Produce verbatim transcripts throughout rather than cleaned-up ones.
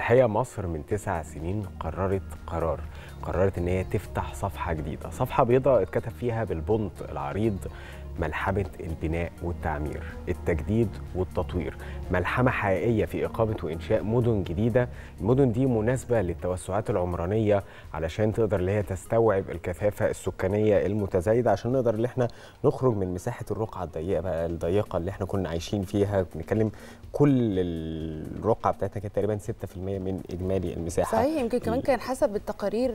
الحقيقة مصر من تسع سنين قررت قرار قررت ان هي تفتح صفحة جديدة، صفحة بيضاء اتكتب فيها بالبنط العريض: ملحمة البناء والتعمير، التجديد والتطوير، ملحمة حقيقية في إقامة وإنشاء مدن جديدة. المدن دي مناسبة للتوسعات العمرانية علشان تقدر اللي هي تستوعب الكثافة السكانية المتزايدة، عشان نقدر اللي احنا نخرج من مساحة الرقعة الضيقة بقى الضيقة اللي احنا كنا عايشين فيها. بنتكلم كل الرقعة بتاعتنا كانت تقريبا ستة في المية من إجمالي المساحة. صحيح، يمكن كمان كان حسب التقارير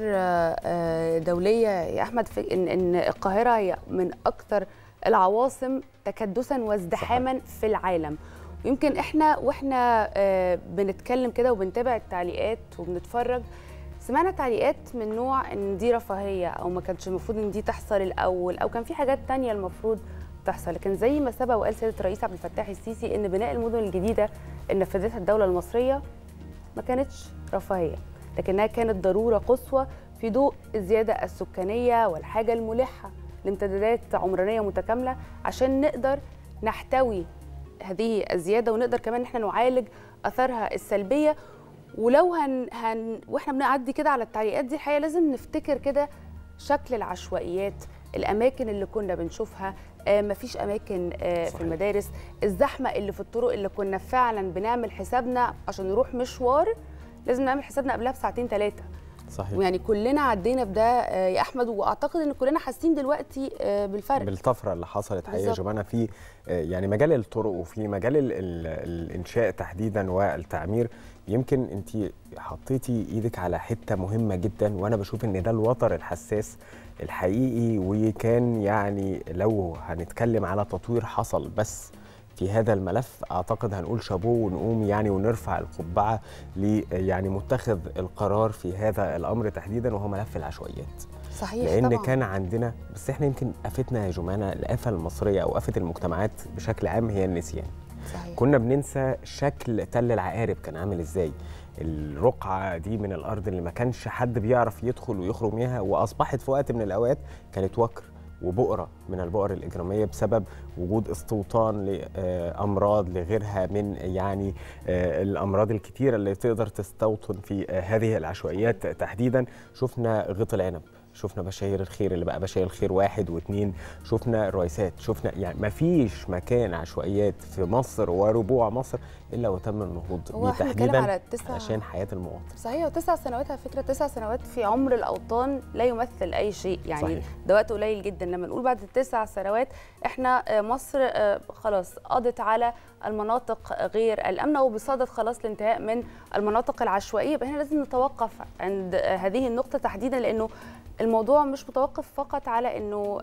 دولية يا أحمد في إن إن القاهرة هي من أكثر العواصم تكدسا وازدحاما صحيح. في العالم. ويمكن احنا واحنا بنتكلم كده وبنتابع التعليقات وبنتفرج، سمعنا تعليقات من نوع ان دي رفاهيه او ما كانش المفروض ان دي تحصل الاول، او كان في حاجات تانية المفروض تحصل. لكن زي ما سبق وقال سياده الرئيس عبد الفتاح السيسي ان بناء المدن الجديده اللي نفذتها الدوله المصريه ما كانتش رفاهيه، لكنها كانت ضروره قصوى في ضوء الزياده السكانيه والحاجه الملحه لامتدادات عمرانيه متكامله عشان نقدر نحتوي هذه الزياده ونقدر كمان ان احنا نعالج اثارها السلبيه. ولو هن, هن واحنا بنعدي كده على التعليقات دي، الحقيقه لازم نفتكر كده شكل العشوائيات، الاماكن اللي كنا بنشوفها، آه مفيش اماكن آه في المدارس، الزحمه اللي في الطرق اللي كنا فعلا بنعمل حسابنا عشان نروح مشوار لازم نعمل حسابنا قبلها بساعتين ثلاثه. صحيح. ويعني كلنا عدينا بده يا احمد، واعتقد ان كلنا حاسين دلوقتي بالفرق، بالطفره اللي حصلت حقيقه يا جماعه في يعني مجال الطرق وفي مجال ال ال الانشاء تحديدا والتعمير. يمكن انت حطيتي ايدك على حته مهمه جدا، وانا بشوف ان ده الوتر الحساس الحقيقي. وكان يعني لو هنتكلم على تطوير حصل بس في هذا الملف، اعتقد هنقول شابوه ونقوم يعني ونرفع القبعه ل يعني متخذ القرار في هذا الامر تحديدا، وهو ملف العشوائيات. صحيح لان طبعا. كان عندنا، بس احنا يمكن افتنا يا جمانه الافه المصريه او افه المجتمعات بشكل عام هي النسيان. صحيح. كنا بننسى شكل تل العقارب كان عامل ازاي، الرقعه دي من الارض اللي ما كانش حد بيعرف يدخل ويخرج منها، واصبحت في وقت من الاوقات كانت وكر وبؤرة من البؤر الإجرامية بسبب وجود استوطان لأمراض لغيرها من يعني الأمراض الكتيرة اللي تقدر تستوطن في هذه العشوائيات تحديدا. شفنا غيط العنب، شفنا بشاير الخير اللي بقى بشاير الخير واحد واثنين، شفنا الرئيسات، شفنا يعني ما فيش مكان عشوائيات في مصر وربوع مصر الا وتم النهوض بيه تحديدا عشان حياه المواطن. صحيح، وتسع سنوات على فكره، تسع سنوات في عمر الاوطان لا يمثل اي شيء، يعني صحيح. ده وقت قليل جدا. لما نقول بعد التسع سنوات احنا مصر خلاص قضت على المناطق غير الامنه وبصدد خلاص الانتهاء من المناطق العشوائيه، يبقى هنا لازم نتوقف عند هذه النقطه تحديدا، لانه الموضوع مش متوقف فقط على انه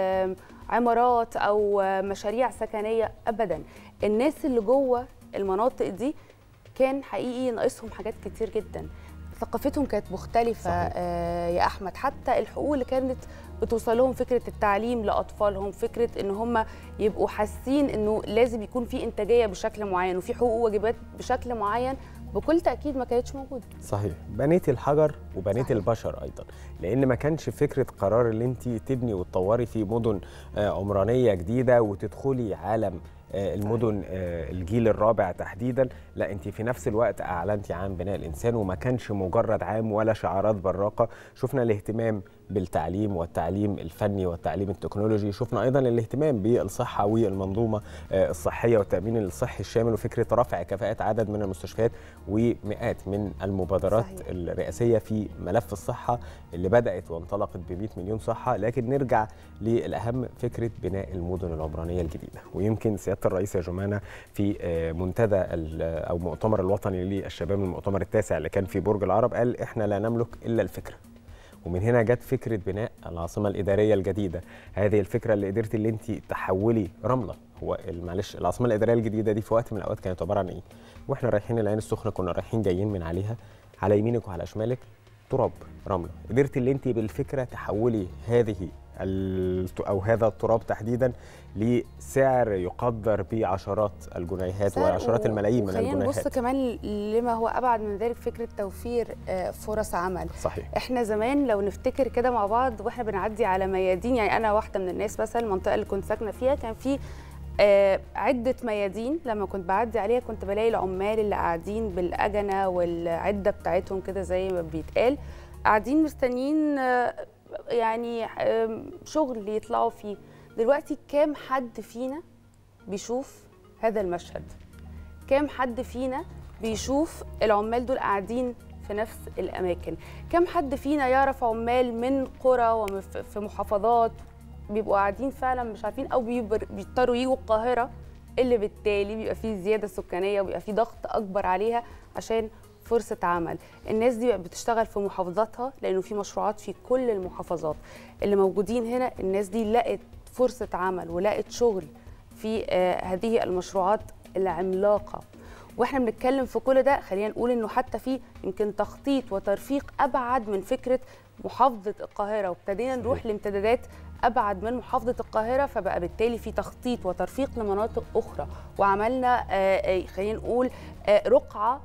عمارات او مشاريع سكنيه، ابدا. الناس اللي جوه المناطق دي كان حقيقي ناقصهم حاجات كتير جدا، ثقافتهم كانت مختلفه. صحيح. يا احمد، حتى الحقوق اللي كانت بتوصل لهم، فكره التعليم لاطفالهم، فكره ان هم يبقوا حاسين انه لازم يكون في انتاجيه بشكل معين وفي حقوق وواجبات بشكل معين، بكل تأكيد ما كانتش موجودة. صحيح، بنيتي الحجر وبنيتي البشر أيضا، لأن ما كانش فكرة قرار اللي أنت تبني وتطوري في مدن عمرانية جديدة وتدخلي عالم المدن الجيل الرابع تحديدا، لا انت في نفس الوقت اعلنتي عن بناء الانسان، وما كانش مجرد عام ولا شعارات براقه. شفنا الاهتمام بالتعليم والتعليم الفني والتعليم التكنولوجي، شفنا ايضا الاهتمام بالصحه والمنظومه الصحيه والتامين الصحي الشامل، وفكره رفع كفاءه عدد من المستشفيات ومئات من المبادرات صحيح. الرئاسيه في ملف الصحه اللي بدات وانطلقت ب مئة مليون صحه. لكن نرجع للاهم، فكره بناء المدن العمرانيه الجديده. ويمكن سياده الرئيس يا جمانه في منتدى او المؤتمر الوطني للشباب، المؤتمر التاسع اللي كان في برج العرب، قال احنا لا نملك الا الفكره. ومن هنا جت فكره بناء العاصمه الاداريه الجديده. هذه الفكره اللي قدرتي اللي انت تحولي رمله، هو معلش العاصمه الاداريه الجديده دي في وقت من الاوقات كانت عباره عن ايه؟ واحنا رايحين العين السخنه كنا رايحين جايين من عليها، على يمينك وعلى شمالك تراب رمله. قدرتي اللي انت بالفكره تحولي هذه او هذا التراب تحديدا لسعر يقدر بعشرات الجنيهات وعشرات الملايين من الجنيهات. خلينا نبص كمان لما هو ابعد من ذلك، فكره توفير فرص عمل. صحيح. احنا زمان لو نفتكر كده مع بعض واحنا بنعدي على ميادين، يعني انا واحده من الناس مثلا المنطقه اللي كنت ساكنه فيها كان في آه عده ميادين لما كنت بعدي عليها كنت بلاقي العمال اللي قاعدين بالاجنه والعده بتاعتهم كده زي ما بيتقال، قاعدين مستنيين آه يعني آه شغل يطلعوا فيه. دلوقتي كام حد فينا بيشوف هذا المشهد؟ كام حد فينا بيشوف العمال دول قاعدين في نفس الأماكن؟ كم حد فينا يعرف عمال من قرى وفي محافظات بيبقوا قاعدين فعلا مش عارفين أو بيضطروا يجوا القاهرة، اللي بالتالي بيبقى فيه زيادة سكانية وبيبقى فيه ضغط أكبر عليها عشان فرصة عمل. الناس دي بتشتغل في محافظاتها لأنه في مشروعات في كل المحافظات. اللي موجودين هنا الناس دي لقت فرصة عمل ولقت شغل في آه هذه المشروعات العملاقة. واحنا بنتكلم في كل ده خلينا نقول انه حتى في يمكن تخطيط وترفيق ابعد من فكره محافظه القاهره، وابتدينا نروح لامتدادات ابعد من محافظه القاهره، فبقى بالتالي في تخطيط وترفيق لمناطق اخرى، وعملنا خلينا نقول رقعه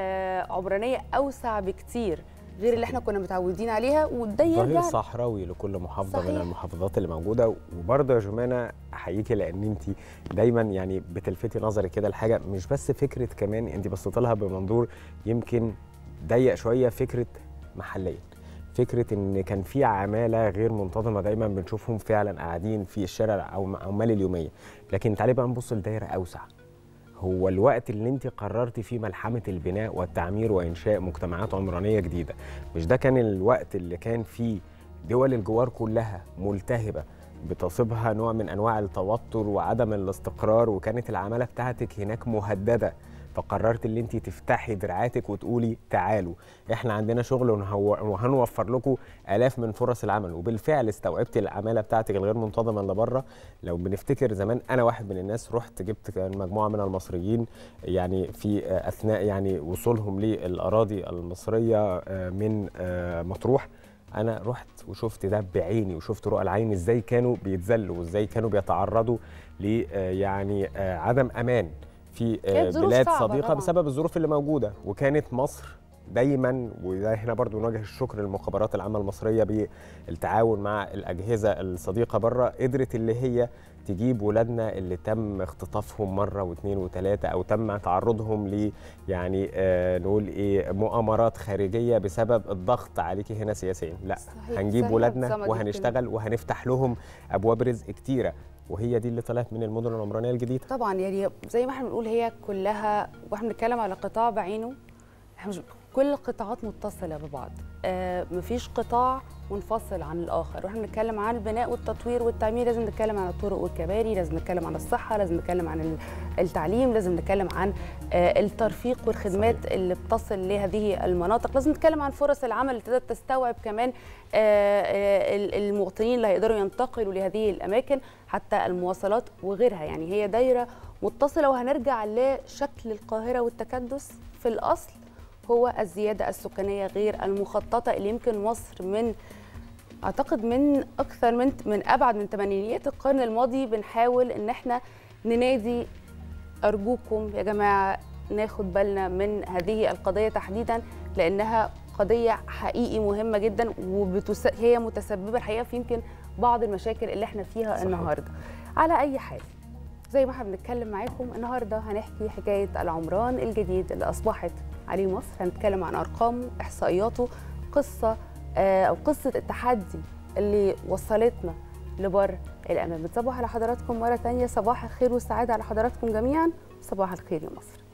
عمرانيه اوسع بكتير غير اللي احنا كنا متعودين عليها. وده ظهير صحراوي لكل محافظه صحيح. من المحافظات اللي موجوده. وبرضه يا جمانه احييكي لان انت دايما يعني بتلفتي نظري كده لحاجه، مش بس فكره، كمان انت بصيتي لها بمنظور يمكن ضيق شويه، فكره محليا، فكره ان كان في عماله غير منتظمه دايما بنشوفهم فعلا قاعدين في الشارع او عمال اليوميه. لكن تعالي بقى نبص لدايره اوسع. هو الوقت اللي انت قررتي فيه ملحمه البناء والتعمير وانشاء مجتمعات عمرانيه جديده، مش ده كان الوقت اللي كان فيه دول الجوار كلها ملتهبه بتصيبها نوع من انواع التوتر وعدم الاستقرار، وكانت العماله بتاعتك هناك مهدده، فقررت ان انت تفتحي دراعاتك وتقولي تعالوا احنا عندنا شغل وهنوفر لكم الاف من فرص العمل. وبالفعل استوعبتي العماله بتاعتك الغير منتظمه اللي بره. لو بنفتكر زمان انا واحد من الناس رحت جبت مجموعه من المصريين يعني في اثناء يعني وصولهم للاراضي المصريه من مطروح، انا رحت وشفت ده بعيني وشفت رؤى العين ازاي كانوا بيتذلوا وازاي كانوا بيتعرضوا ل يعني عدم امان في بلاد صديقه طبعا بسبب الظروف اللي موجوده. وكانت مصر دايما، وده هنا برضو نوجه الشكر للمخابرات العامه المصريه بالتعاون مع الاجهزه الصديقه بره، قدرت اللي هي تجيب ولادنا اللي تم اختطافهم مره واثنين وثلاثه او تم تعرضهم ل يعني آه نقول ايه مؤامرات خارجيه بسبب الضغط عليكي هنا سياسيا. لا صحيح هنجيب صحيح ولادنا وهنشتغل وهنفتح لهم ابواب رزق كتيره، وهي دي اللي طلعت من المدن العمرانيه الجديده. طبعا يعني زي ما احنا بنقول هي كلها، واحنا بنتكلم على قطاع بعينه، احنا مش كل القطاعات متصله ببعض، آه مفيش قطاع منفصل عن الاخر. واحنا بنتكلم عن البناء والتطوير والتعمير لازم نتكلم عن الطرق والكباري، لازم نتكلم عن الصحه، لازم نتكلم عن التعليم، لازم نتكلم عن آه الترفيق والخدمات صحيح. اللي بتصل لهذه المناطق، لازم نتكلم عن فرص العمل اللي تقدر تستوعب كمان آه المواطنين اللي هيقدروا ينتقلوا لهذه الاماكن، حتى المواصلات وغيرها. يعني هي دايره متصله. وهنرجع لشكل القاهره والتكدس في الاصل هو الزيادة السكانية غير المخططة اللي يمكن مصر من أعتقد من أكثر من من أبعد من ثمانينيات القرن الماضي بنحاول إن احنا ننادي أرجوكم يا جماعة ناخد بالنا من هذه القضية تحديدا، لأنها قضية حقيقي مهمة جدا وهي متسببة الحقيقة في يمكن بعض المشاكل اللي احنا فيها صحيح. النهاردة. على أي حال زي ما احنا بنتكلم معاكم النهارده هنحكي حكايه العمران الجديد اللي اصبحت عليه مصر، هنتكلم عن ارقامه، احصائياته، قصه آه او قصه التحدي اللي وصلتنا لبر الامان. بتصبح على حضراتكم مره ثانيه، صباح الخير والسعاده على حضراتكم جميعا، صباح الخير يا مصر.